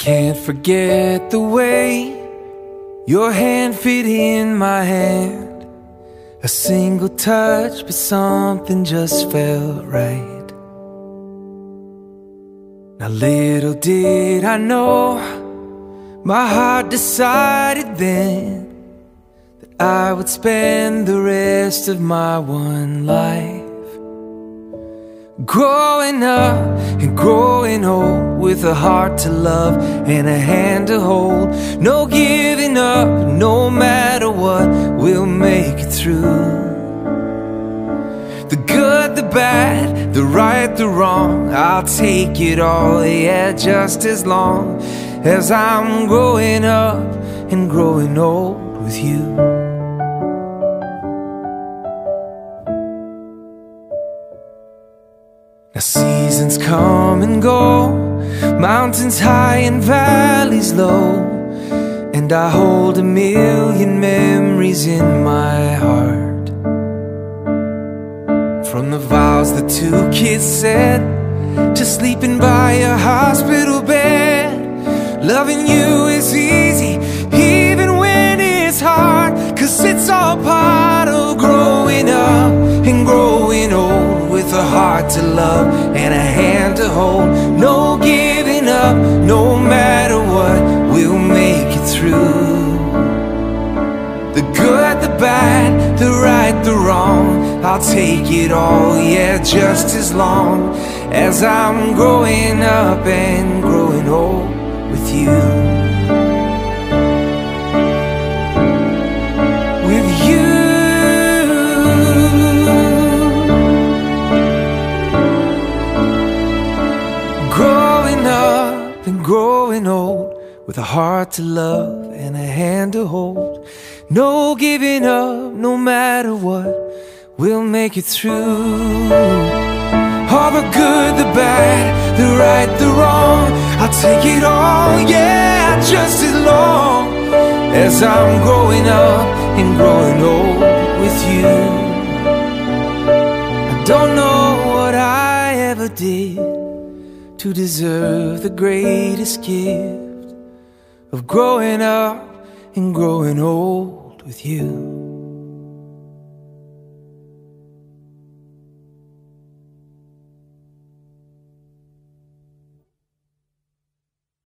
Can't forget the way your hand fit in my hand. A single touch, but something just felt right. Now little did I know, my heart decided then that I would spend the rest of my one life growing up and growing old, with a heart to love and a hand to hold. No giving up, no matter what, we'll make it through. The good, the bad, the right, the wrong, I'll take it all, yeah, just as long as I'm growing up and growing old with you. Now seasons come and go, mountains high and valleys low, and I hold a million memories in my heart. From the vows the two kids said, to sleeping by a hospital bed. Loving you is easy, even when it's hard, 'cause it's all part of growing up and growing old, with a heart to love and a hand to hold. No giving up, no matter what, we'll make it through. The good, the bad, the right, the wrong, I'll take it all, yeah, just as long as I'm growing up and growing old with you. With you. Growing up and growing old, with a heart to love and a hand to hold. No giving up, no matter what, we'll make it through. All the good, the bad, the right, the wrong, I'll take it all, yeah, just as long as I'm growing up and growing old with you. I don't know what I ever did to deserve the greatest gift of growing up and growing old with you.